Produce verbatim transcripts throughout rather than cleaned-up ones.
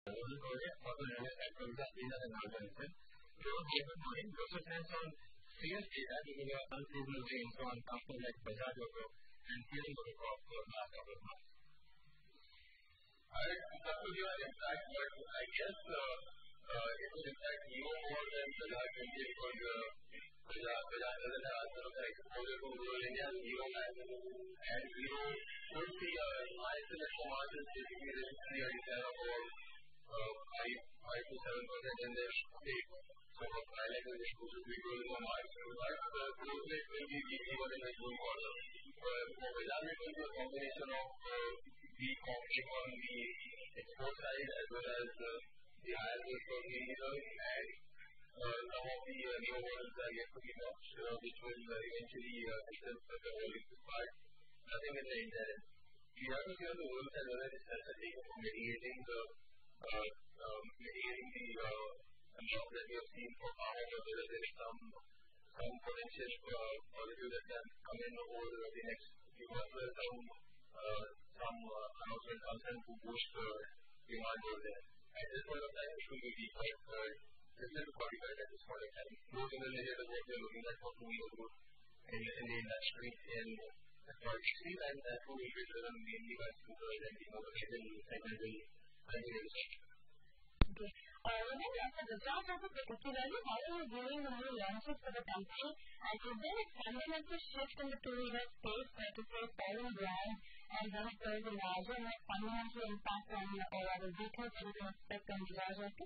Rohan Korde, also known as Prabhudas Lilladher and organization. Your paper point also stands on sales data giving you unseasonal rains on companies like Bajaj Auto and healing of the crop for the last couple of months. I have to give an impact, but I guess uh, uh, it will impact even more than Bajaj India because uh, Bajaj, Bajaj doesn't have sort of exposure to rural India and zero land. And zero should be a nice selection margins typically registry are kind of about uh, five, five to seven percent in their state. So of highlight is exclusive to growing on margin. But the growth rate will be weekly or in the June quarter. Uh, for Bajaj it will be a combination of uh, the comping on the export side as well as uh, the higher risk of the and uh, some of the uh, new models are yet to be launched, uh, which will uh, eventually uh, take us to the whole part. Nothing in the internet. You have to hear the rules as well as necessity for mitigating the uh, um, mitigating the uh, loss that we have seen for farmers, or whether there is some some potential uh, positive that can come in over the next few months, where some uh, some uh, announcement comes in to boost uh, demand over there. At this point of time, it will be weak, but uh, it's still qualified at this point of time. Low single digit is what we are looking at for two years ago in, in the industry in F Y sixteen, and that will be driven mainly by scooters and the motorcycle segment will continue to change. Okay. Uh, Rohan, as a Gujarat Auto particularly, how are you viewing the new launches for the company? And is there a fundamental shift in the two-wheeler space, like if you're following brand and then if there is a larger and fundamental impact on or other vehicles that you can expect on Gujarat Auto?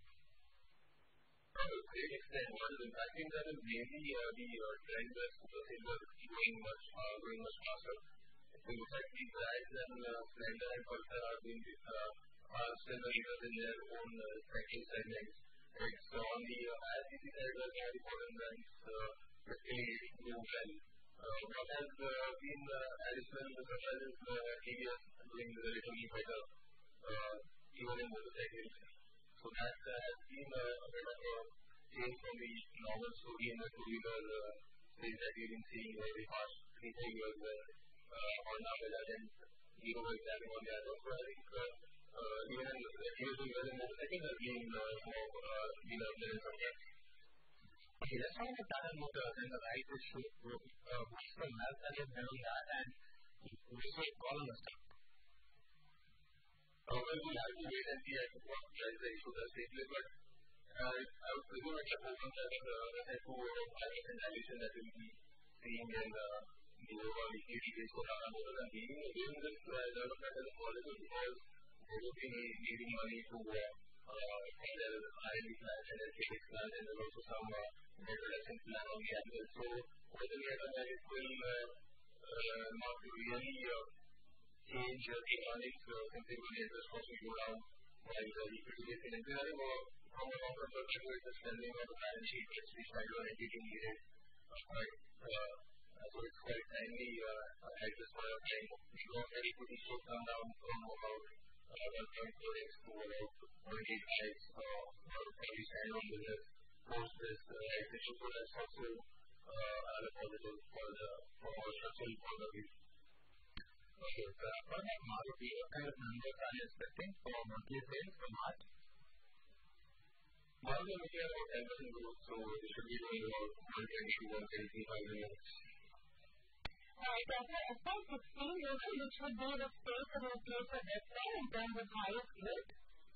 To a great extent, what is impacting that is mainly uh, the uh, trend that scooters are going much, uh, going much faster. If you look at the brands and uh, Splendor and Pulsar are doing uh, are still the leaders in their own uh, respective segments. It's uh, on the uh, I R C C side where the important brands uh, really do well. Uh, what has uh, been uh, additional such as uh, T V S doing relatively better uh, even in motorcycles. So that uh, has been uh, a bit of a change from the normal story in the two-wheeler uh, space that we've been seeing over the past three, four years where uh, Honda, Bajaj and Hero were grabbing on the other. So I think uh, uh, even in the Hero doing well in motorcycles has been uh, more uh, been a bit in some gaps. Okay, let's talk about Tata Motors and the right issue. Uh, what's the math that you've done on that and what's your call on the stuff? Uh, well, we'll have to wait and see as to what drives the issue does safely, but uh, I would presume it's a proven that uh, the two five percent dilution that we'll be seeing in uh, the overall equity base for Tata Motors and being again this uh, development as a positive because they will be needing money to uh, uh, find their R and D plan and their CapEx plan, and there's also some uh, debt reduction plan on the annual. So over the year that it will uh, uh, not really uh, change uh, the earnings uh, simply when the interest costs will go down while the equity is in engineering or from a long-term perspective with the spending on the balance sheet gets decided on entity needed uh, quite uh, so it's quite timely uh, at this point of time. We don't have equity should come down from about uh, one point four x to about zero point eight x uh, every stand-alone business post this uh, issue. So that's also uh, a positive for the for our structural point of view. Okay, so what about Maruti? What kind of numbers are you expecting for monthly sales for March? Maruti is looking at about ten percent growth, so it should be doing about one twenty to one twenty-five million. Right, after F Y sixteen, Rohan, which would be the space that will play for this one in terms of highest growth?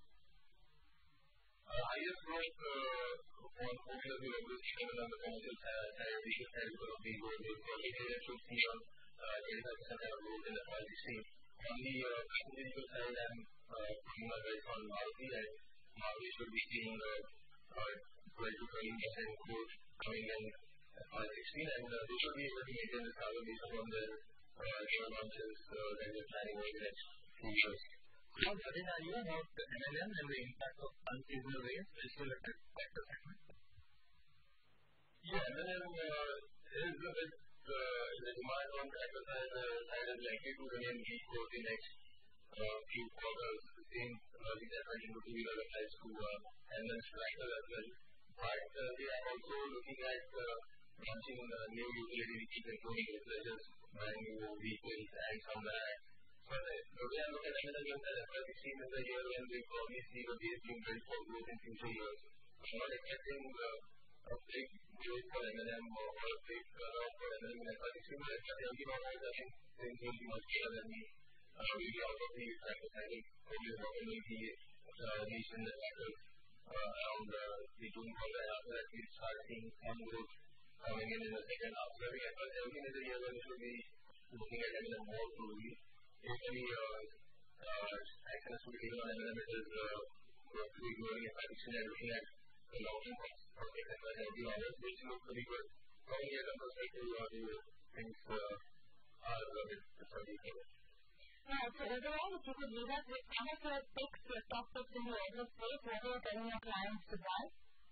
Uh, highest growth uh, on over the level seven on the commercial side, and we should have going to be going to the area should see on twenty-five percent of growth in F Y sixteen. On the uh, passenger vehicle side, I'm uh, putting my bets on Maruti, and Maruti should be seeing uh, uh, twelve to thirteen percent growth coming in F Y sixteen, and uh, they should be able to maintain this level based on the uh, new launches uh, that we're planning over the next few years. How worried are you about the M L M and the impact of unseasonal rains, especially at the sector segment? Yeah, M L M uh, is a bit, uh, the demand on tractor side uh, is likely to remain weak for the next uh, few quarters. The same uh, thing that went into two-wheeler applies to uh, M L M's tractor as well. But uh, we are also looking at uh, launching uh, new utility vehicles, including researchers, buying new vehicles and some that But the way I look at M and M is that F Y sixteen is the year when we probably see the base being built for growth in future years. I'm not expecting uh, a big growth for M and M or, or a big turnaround for M and M in F Y sixteen, but F Y seventeen onwards, I think things will be much better than we uh, really out of the practice. I think probably what will be uh, mentioned that after uh, around uh, the June quarter after that we start seeing some growth coming in in the second half. So I think F Y seventeen is a year when we should be looking at M and M more closely. If any uh, uh, actions to be taken on M and M, it is uh, to be growing F Y sixteen and looking at the long-term prospects F Y seventeen onwards, which look pretty good. From a year-end perspective, uh, the things uh, are a bit different. Yeah, so overall, if you could leave us with some of your picks, your top picks in the audio space, what are you telling your clients to buy?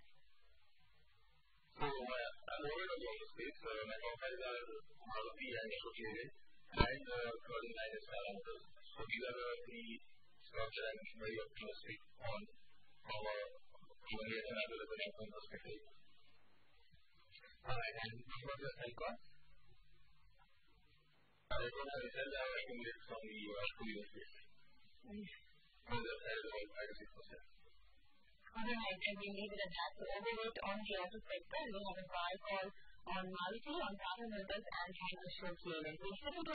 So, my, I'm over on the audio space. Uh, my top five are Maruti and Associated, and uh, third in line is Stellantis. So, these are the three stocks that I'm very optimistic on from a from a near-term as well as a long-term perspective. Alright, and what about your sell cost? I don't know how to tell that. I think it's from the uh, two-year space. On the side, about five to six percent. Alright, and we leave it at that. So, overweight on the auto sector, we have a buy call on Maruti, on Tata Motors, and on Ashok Leyland. We'll sit into